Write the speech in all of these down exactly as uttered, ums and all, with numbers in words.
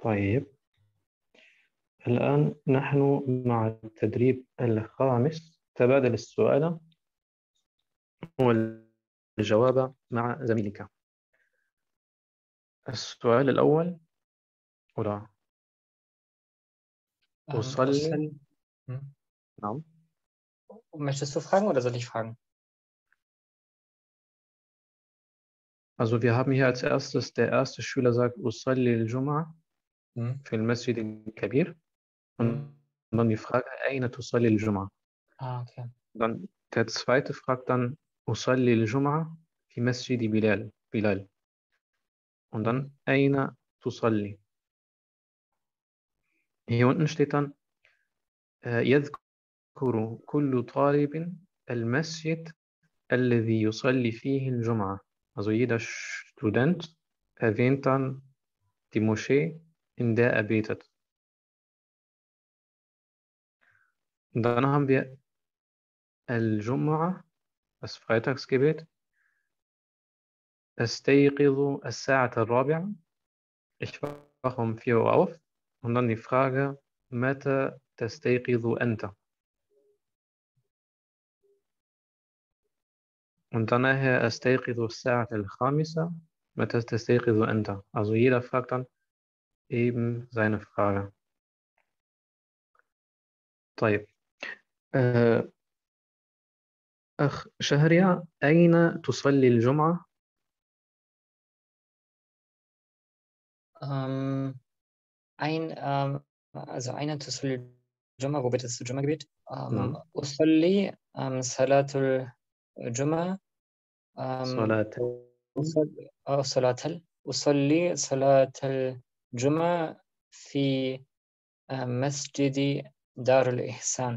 طيب، الآن نحن مع التدريب الخامس، تبادل السؤال والجواب مع زميلك. السؤال الأول: oder Ähm, أصلي. Ossel, hm. نعم. Möchtest du fragen oder soll ich fragen? Also wir haben hier als erstes, der erste Schüler sagt أصلي الجمعة Hm. في المسجد الكبير. Hm. Und dann die Frage: أين تصلي الجمعة? Ah, okay. Dann der zweite fragt dann أصلي الجمعة في مسجد بلال بلال. Und Hm. dann أين تصلي? Hier unten steht dann äh, يذكر كل طالب المسجد الذي يصلي فيه الجمعة. Also jeder Student erwähnt dann die Moschee, in der er betet. Und dann haben wir الجمعة, das Freitagsgebet. أستيقظ الساعة الرابعة. Ich wache um vier Uhr auf. Und dann die Frage: متى تستيقظ أنت? Und dann nachher أستيقظ الساعة الخامسة. متى تستيقظ أنت? Also jeder fragt dann eben seine Frage. طيب. äh, أخ شهريار، أين تصلي الجمعة؟ Ähm, ein, ähm, also einer Tusul Jumma, wo betest du Jumma-Gebet? Ähm, نعم. Usalli, ähm, Salatul Jumma, ähm, صلاة. Usalli, oh, Salatal, Usalli, Salatul Jumma fi ähm, Masjidi Darul Ihsan.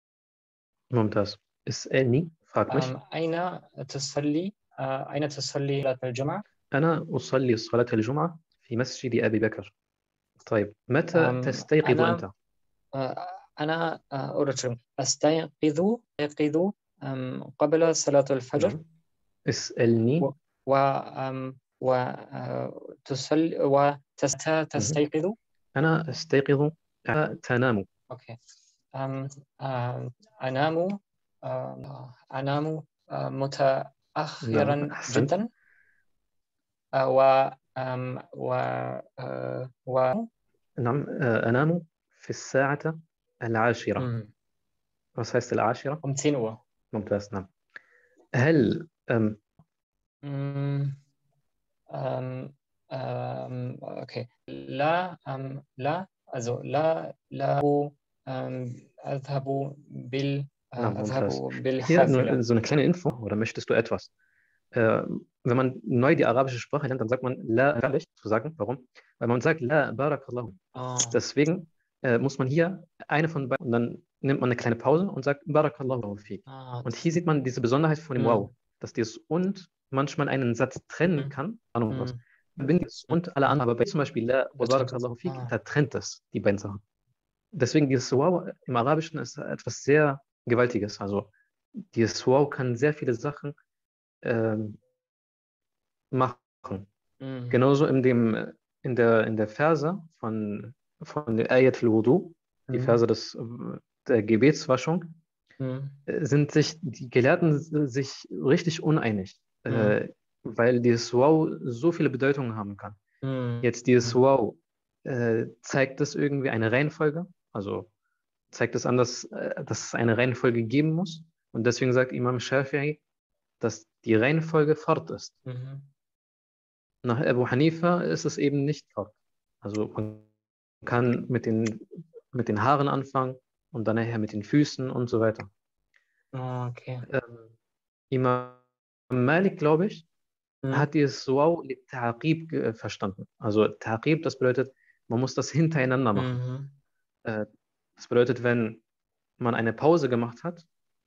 ممتاز. اسألني، frag mich. Ähm, einer Tusalli, äh, einer Tusalli Salatul Jumma. أنا أصلي صلاة الجمعة في مسجد أبي بكر. طيب، متى Ähm, تستيقظ أنا أنت؟ آه، أنا آه، أرجو أستيقظ أستيقظ آم، قبل صلاة الفجر نعم. اسألني. و و آم، و آه، تصل مهم. وتستيقظ. أنا أستيقظ. تنام. أوكي. آم، آم، أنام آم، أنام آه، نعم، متأخرا أحسنت. جدا آه، و آم، و آه، و نعم. آه، أنام في الساعة العاشرة. مم، Was heißt العاشرة؟ um zehn Uhr. ممتاز. نعم. هل ähm, مم. Ähm, ähm, okay. لا ähm, لا also لا لا ähm, أذهب بال äh, نعم، أذهب ممتاز. Hier بالحافلة. nur so eine kleine Info, oder möchtest du etwas? Äh, wenn man neu die arabische Sprache lernt, dann sagt man la ehrlich zu sagen. Warum? Weil man sagt la barakallahu. Oh. Deswegen äh, muss man hier eine von beiden, und dann nimmt man eine kleine Pause und sagt barakallahu fi. Ah, Und das, hier sieht man diese Besonderheit von dem hm, Wow, dass dieses und manchmal einen Satz trennen hm, kann. Ahnung was. hm, Verbindet es hm, und alle hm. anderen, aber bei zum Beispiel la wa Das stimmt. barakallahu fi, Ah. da trennt es die beiden Sachen. Deswegen dieses Wow im Arabischen ist etwas sehr Gewaltiges. Also dieses Wow kann sehr viele Sachen ähm, machen. Hm, Genauso in dem, in der, in der Verse von, von der Ayat al-Wudu, die hm, Verse des, der Gebetswaschung, hm, äh, sind sich die Gelehrten sich richtig uneinig, hm, äh, weil dieses Wow so viele Bedeutungen haben kann. hm, Jetzt dieses hm. Wow, äh, zeigt es irgendwie eine Reihenfolge? Also zeigt es an, dass, äh, dass es eine Reihenfolge geben muss? Und deswegen sagt Imam Shafi'i, dass die Reihenfolge Fard ist. Mhm. Nach Abu Hanifa ist es eben nicht Fard. Also man kann mit den, mit den Haaren anfangen und dann nachher mit den Füßen und so weiter. Ah, okay. Ähm, Imam Malik, glaube ich, Hm, hat dieses Wow Ta'qib ge- verstanden. Also Ta'qib, das bedeutet, man muss das hintereinander machen. mhm. Äh, das bedeutet, wenn man eine Pause gemacht hat,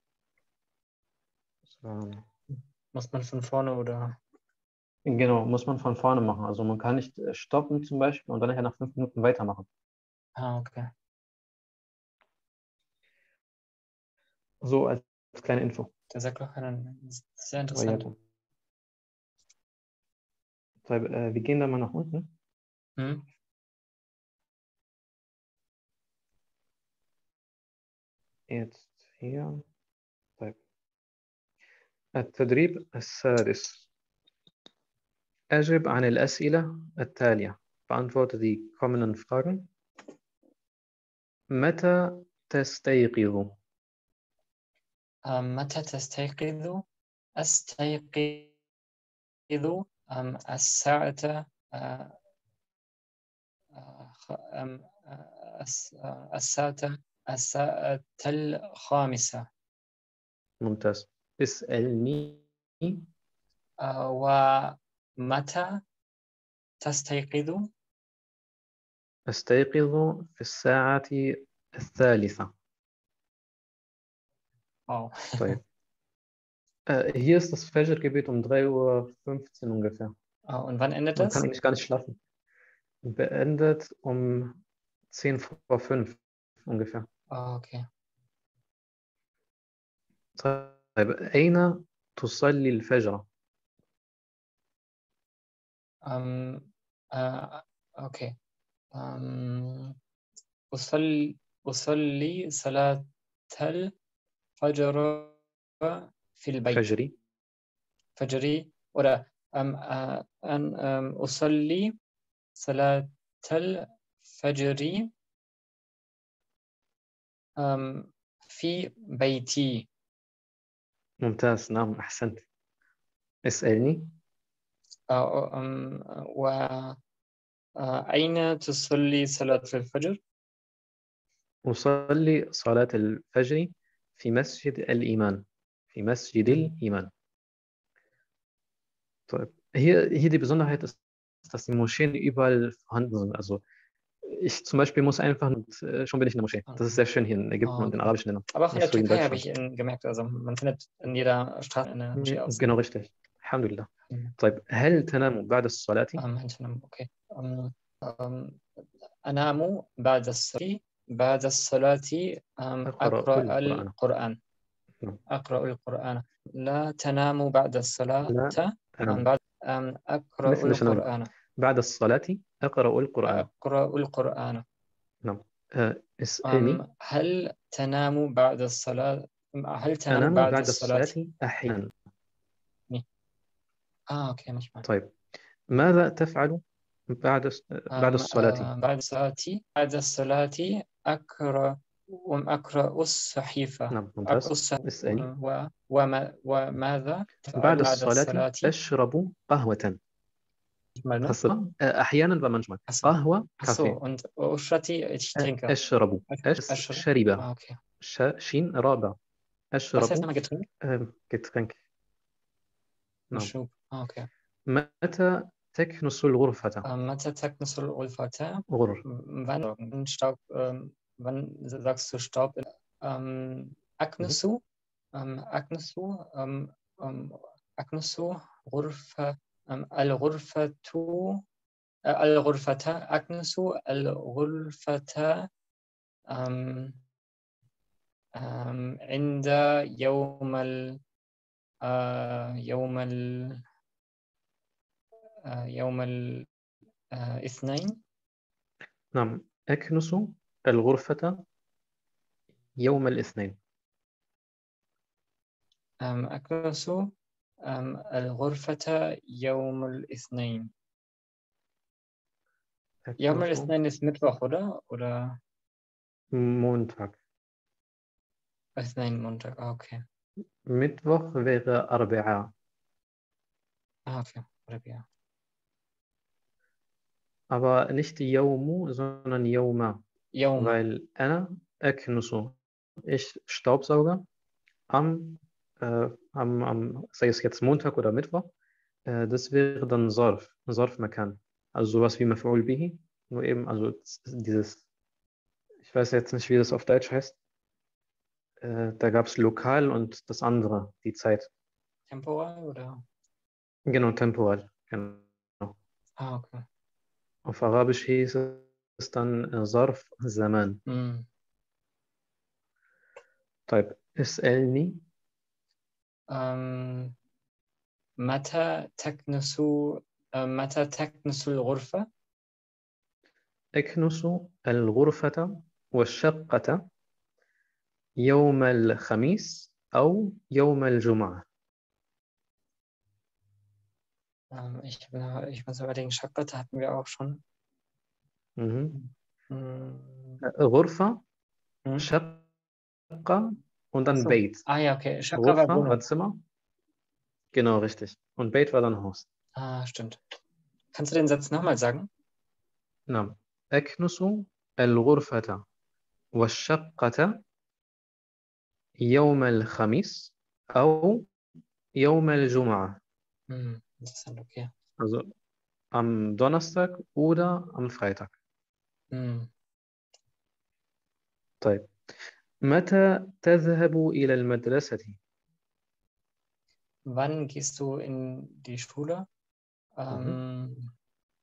so, Muss man von vorne oder? genau, muss man von vorne machen. Also man kann nicht äh, stoppen zum Beispiel und dann nachher nach fünf Minuten weitermachen. Ah, okay. So als kleine Info. Der sagt auch einen, sehr interessant. وإياكم. طيب, äh, wir gehen dann mal nach unten. Hm? jetzt hier. طيب. التدريب السادس. أجب عن الأسئلة التالية. Beantworte die kommenden Fragen. متى تستيقظ؟ أم متى تستيقظ؟ أستيقظ أم الساعة آه، آه، خ- أم آه، الس- آه، الساعة الساعة الخامسة. ممتاز. اسألني. آه، ومتى تستيقظ؟ أستيقظ في الساعة الثالثة. واو. طيب. Äh, hier ist das Fajr-Gebet um drei Uhr fünfzehn ungefähr. Ah, und wann endet Man kann das? eigentlich gar nicht schlafen. Beendet um zehn vor fünf ungefähr. Ah, okay. طيب أين تصلي الفجر؟ Ähm, äh, okay. Ähm, أصلي أصلي صلاة الفجر في البيت. فجري. فجري oder ähm, äh, أن ähm, أصلي صلاة الفجر ähm, في بيتي. ممتاز. نعم أحسنت. اسألني. آه، ähm, وأين تصلي صلاة الفجر؟ أصلي صلاة الفجر في مسجد الإيمان. في مسجد Mhm. الإيمان. طيب. Hier, hier die Besonderheit ist, dass die Moscheen überall vorhanden sind. Also ich zum Beispiel muss einfach und äh, schon bin ich in der Moschee. Das ist sehr schön hier in Ägypten Ah, und in okay. arabischen Ländern. Aber auch in Nicht der so wie in Türkei habe Deutschland. ich in, gemerkt, also man findet in jeder Straße eine Moschee aus. genau richtig. الحمد لله. Mhm. طيب هل تنام بعد الصلاة؟ Ähm, Hinternamen, okay. Ähm, ähm, أنام بعد الصلاة بعد الصلاة ähm, أقرأ أقرأ القرآن. القرآن. نعم. أقرأ القرآن. لا تنام بعد الصلاة لا ähm, أنام. بعد ähm, أقرأ مثل مش أنام. القرآن. بعد الصلاة أقرأ القرآن. أقرأ القرآن. نعم. أه اسألني. ähm, هل تنام بعد الصلاة هل تنام أنام بعد بعد الصلاة؟ الصلاة أحيانا. آه أوكي manchmal. طيب ماذا تفعل بعد بعد أم الصلاة؟ آه بعد الصلاة بعد الصلاة أقرأ أقرأ الصحيفة. نعم ممتاز. أقرأ الصحيفة. اسألي. و وما وماذا بعد تفعل بعد الصلاة الصلاة؟ أشرب قهوة. Mal, hast du äh, أحيانا ومنجمل. Achso, قهوة achso, كافيه. und Ushrati, ich أ- trinke. أشرب. أش Ash- شرب. Ah, okay. ش شين رابع. Was heißt أشرب nochmal Getränk? ähm, Getränk. نعم. Mashrub. Ah, okay. متى تكنس الغرفة؟ Ähm, متى تكنس الغرفة? غر. Wann Staub, ähm, wann sagst du Staub? Ähm, Aknusu, ähm, Aknusu, ähm, ähm, Aknusu, غرفة, ähm, الغرفة, äh, الغرفة, Aknusu, الغرفة, ähm, ähm, عند يوم ال, äh, يوم ال, äh, يوم الاثنين. نعم أكنس الغرفة يوم الاثنين. ähm, أكنس ähm, الغرفة يوم الاثنين. يوم أكنس الاثنين ist Mittwoch, oder? Oder Montag. اثنين Montag, ah, okay. Mittwoch wäre أربعاء. Ah, okay. Rabia. aber nicht يوم sondern يوم. يوم. weil أنا أكنس. ich staubsauge am, äh, am, am, sei es jetzt Montag oder Mittwoch, äh, das wäre dann Zarf, Zarf Makan. Also sowas wie Maf'ul bihi, nur eben, also dieses, ich weiß jetzt nicht, wie das auf Deutsch heißt, äh, da gab es lokal und das andere, die Zeit. Temporal, oder? Genau, temporal, genau. Ah, okay. Auf Arabisch hieß es dann äh, Zarf Zaman. Hm. طيب اسألني. Ähm, متى تكنس äh, متى تكنس الغرفة؟ أكنس الغرفة والشقة يوم الخميس أو يوم الجمعة. Ähm, ich, ich muss überlegen, Shaqqa hatten wir auch schon. Mhm. Hm, غرفة, hm? Shaqqa und Ach dann so. Beit. Ah ja, okay. Shaqqa war Ghurfa war Wohnung. Zimmer. Genau, richtig. Und Beit war dann Haus. Ah, stimmt. Kannst du den Satz nochmal sagen? نعم. أكنس الغرفة والشقة يوم الخميس أو يوم الجمعة. Hm, interessant, okay. Also am Donnerstag oder am Freitag. Hm. طيب. متى تذهب إلى المدرسة؟ Wann gehst du in die Schule? Mhm. Ähm,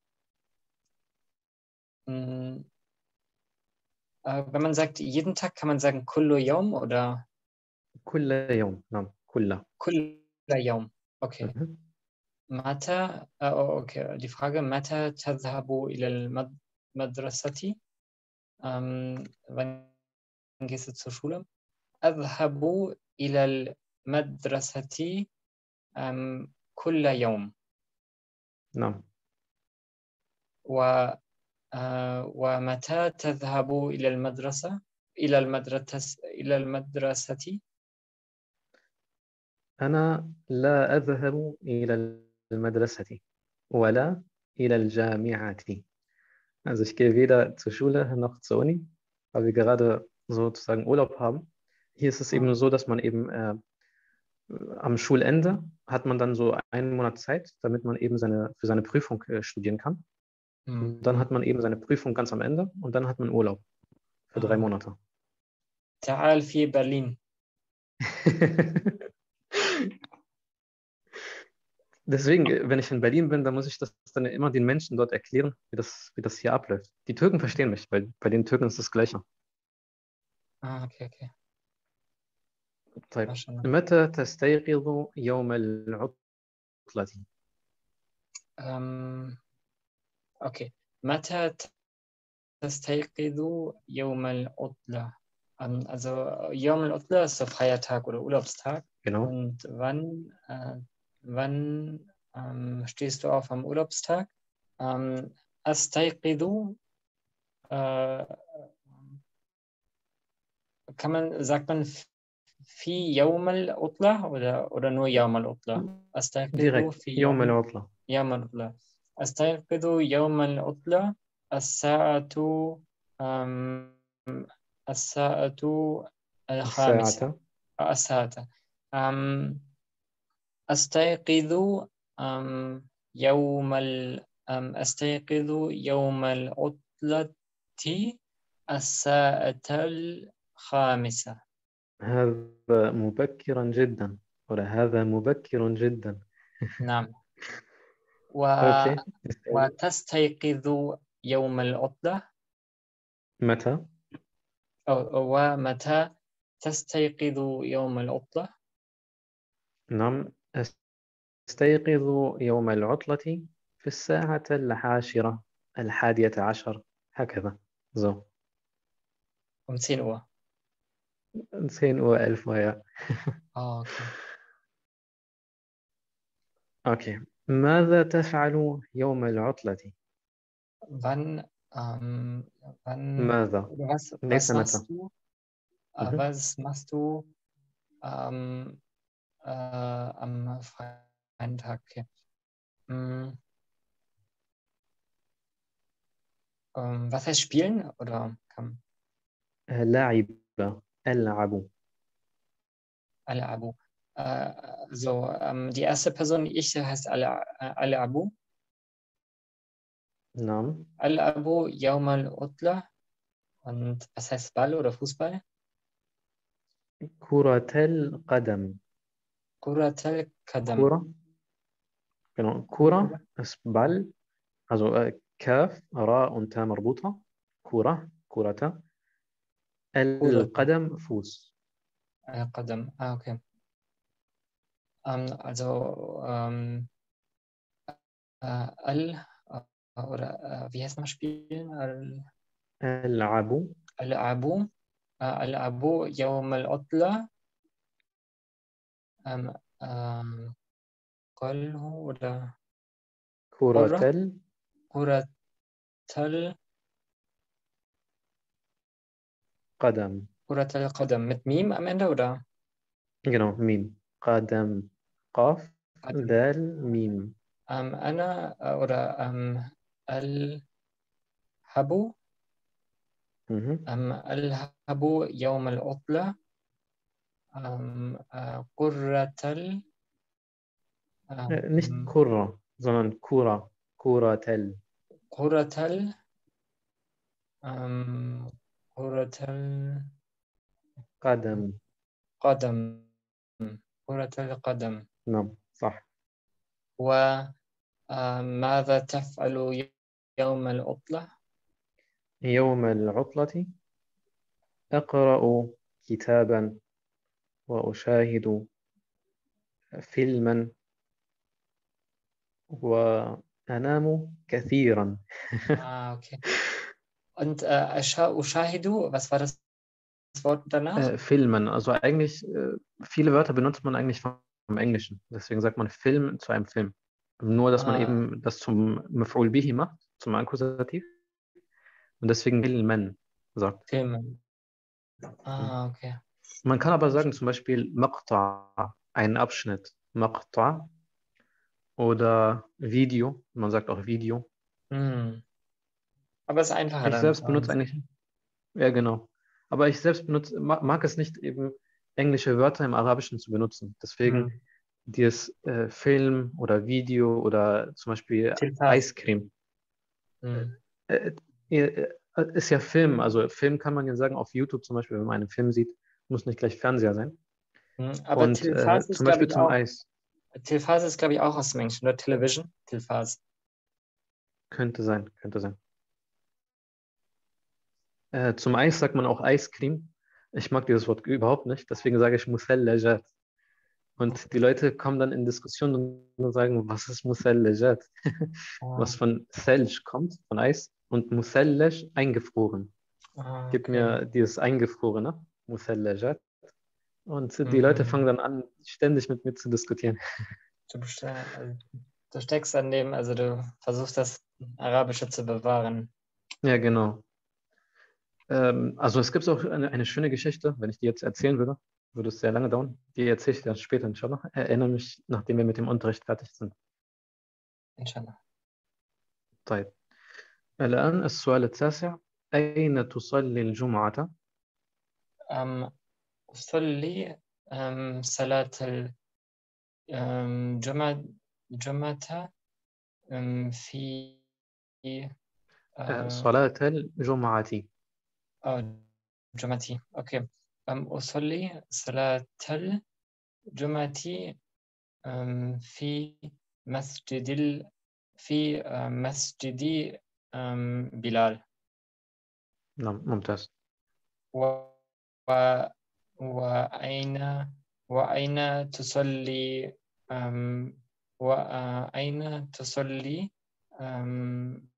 hm, äh, wenn man sagt jeden Tag, kann man sagen kullu yawm oder كل يوم. نعم كل. kulla yawm? Okay. Mhm. متى äh, oh, okay. Die Frage متى تذهب إلى المدرسة? Ähm, wann gehst du zur Schule? أذهب إلى المدرسة ähm, كل يوم. نعم. و آه، ومتى تذهب إلى المدرسة؟ إلى المدرسة إلى المدرسة؟ أنا لا أذهب إلى المدرسة ولا إلى الجامعة. Also ich gehe weder zur Schule noch zur Uni, weil wir gerade sozusagen Urlaub haben. Hier ist es eben Ah, so, dass man eben äh, am Schulende hat man dann so einen Monat Zeit, damit man eben seine, für seine Prüfung äh, studieren kann. hm, Und dann hm. hat man eben seine Prüfung ganz am Ende und dann hat man Urlaub für drei Ah. Monate. تعال في برلين. Deswegen, äh, wenn ich in Berlin bin, dann muss ich das dann immer den Menschen dort erklären, wie das, wie das hier abläuft. Die Türken verstehen mich, weil bei den Türken ist das Gleiche. Ah, okay, okay. طيب. Maschallah. متى تستيقظ يوم العطلة؟ Ähm, okay. متى تستيقظ يوم العطلة? Ähm, also يوم العطلة ist der Feiertag oder Urlaubstag. Genau. Und wann, äh, wann ähm, stehst du auf am Urlaubstag? Ähm, أستيقظ äh, kann man, sagt man في يوم العطلة oder, oder nur يوم العطلة؟ أستيقظ Direkt. في يوم يوم العطلة. يوم العطلة. أستيقظ يوم العطلة الساعة أم، الساعة الخامسة. الساعة. الساعة أم، أستيقظ أم، يوم ال... أم، أستيقظ يوم العطلة الساعة الخامسة. هذا مبكرا جدا. ولا هذا مبكر جدا. نعم. و... أوكي. وتستيقظ يوم العطلة متى؟ أو ومتى تستيقظ يوم العطلة؟ نعم. أستيقظ يوم العطلة في الساعة العاشرة الحادية عشر هكذا. So. Um zehn Uhr. zehn Uhr, elf Uhr, ja. Ah, okay. Okay. ماذا تفعل يوم العطلة؟ Wann, ähm, wann, ماذا؟ oder was, ليس was متى. machst du? Äh, Mhm. was machst du ähm, äh, am freien Tag? Okay. Mm, ähm, was heißt spielen? Oder kann لعب. ألعب. alle Abu? Äh, so, ähm, die erste Person, die ich heißt alle, äh, alle Abu. نعم. Alle Abu, Yawmal Utla. Und was heißt Ball oder Fußball? كرة القدم. Kuratel Kadam. كرة. genau. كرة ist Ball. Also äh, Kaf, Ra und Ta مربوطة. كرة. كرة. Kurata. القدم Fuß. Äh, Kadam. Ah, okay. Ähm, also, ähm, äh, Al, äh, oder äh, wie heißt noch spielen? Al, ألعب. Al Abu. ألعب يوم العطلة ähm, ähm, قله oder كرة قرة ال كرة قدم. كرة القدم mit Mim am Ende oder genau ميم قدم قاف قدم دال ميم. ähm, أنا äh, oder ähm, ألعب mhm. ähm, ألعب يوم العطلة ähm, äh, كرة ال Äh, nicht ähm, كرة sondern كرة كرة ال كرة ال ähm, كرة قدم. القدم كرة القدم نعم صح. وماذا تفعل يوم العطلة؟ يوم العطلة أقرأ كتابا وأشاهد فيلما وأنام كثيرا. Ah, okay. Und äh, أشاهد, was war das Wort danach? Äh, Filmen, also eigentlich, äh, viele Wörter benutzt man eigentlich vom Englischen. Deswegen sagt man Film zu einem Film. Nur, dass man Ah, eben das zum Maf'ul bihi macht, zum Akkusativ. Und deswegen Filmen sagt. Filmen. Hm. Ah, okay. Man kann aber sagen, zum Beispiel Maqta', einen Abschnitt. Maqta' oder Video. Man sagt auch Video. Hm. Aber es ist einfacher Ich dann. selbst benutze Ähm, eigentlich, ja genau. Aber ich selbst benutze, ma- mag es nicht eben englische Wörter im Arabischen zu benutzen. hm. Deswegen dieses äh, Film oder Video oder zum Beispiel Tilfas. Ice Cream. Hm. Äh, äh, äh, ist ja Film. Also Film kann man ja sagen, auf YouTube zum Beispiel, wenn man einen Film sieht, muss nicht gleich Fernseher sein. Hm. Aber Und äh, Tilfas ist, zum glaube Beispiel ich, zum auch. Eis Tilfas ist, glaube ich, auch aus dem Englischen, oder Television? Tilfas. könnte sein, könnte sein. Äh, zum Eis sagt man auch Ice Cream. Ich mag dieses Wort überhaupt nicht, deswegen sage ich Musellajat. Und die Leute kommen dann in Diskussionen und sagen, was ist Musellajat? Ah, Was von Selj kommt, von Eis, und Musellaj eingefroren. ah, Gib okay. mir dieses Eingefrorene, Musellajat. Und die Leute fangen Hm. dann an, ständig mit mir zu diskutieren. Du, bestell, also, du steckst an dem, also du versuchst das Arabische zu bewahren. Ja, genau. Ähm, also es gibt auch eine, eine schöne Geschichte, wenn ich die jetzt erzählen würde, würde es sehr lange dauern. Die erzähle ich dann später, inshallah. Erinnere mich, nachdem wir mit dem Unterricht fertig sind. Inshallah. طيب الآن السؤال التاسع: أين تصلي الجمعة؟ Ähm, أصلي ähm, صلاة الجمعة جمعة ähm, في آه، äh, صلاة الجمعة. آه، جمعتي أوكي ähm, أصلي صلاة الجمعة ähm, في مسجد ال في äh, مسجد ähm, بلال نعم ممتاز. و و- وأين وأين تصلي أم، وأين تصلي أم،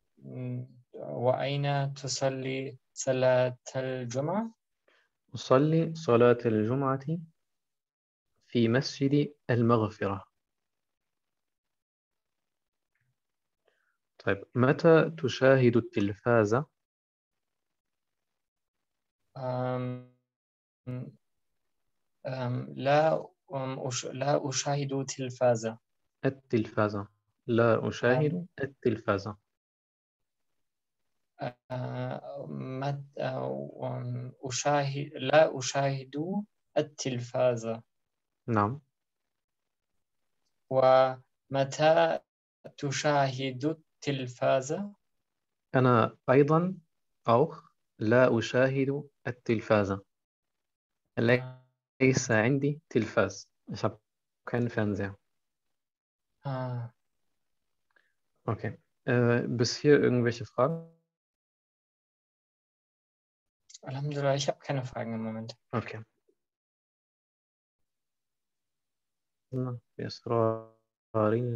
وأين تصلي صلاة الجمعة؟ أصلي صلاة الجمعة في مسجد المغفرة. طيب متى تشاهد التلفاز؟ أم، أم، لا أم، أش- لا أشاهد تلفازة التلفاز. لا أم، أشاهد التلفاز. أه، مت- أم، أشاهد لا أشاهد التلفاز نعم. ومتى تشاهد التلفاز؟ أنا أيضا auch لا أشاهد التلفاز. آه. ليس عندي تلفاز. Ich habe keinen Fernseher. آه. Okay. Äh, bis hier irgendwelche Fragen? Alhamdulillah, ich habe keine Fragen im Moment. Okay. Na, بإصرار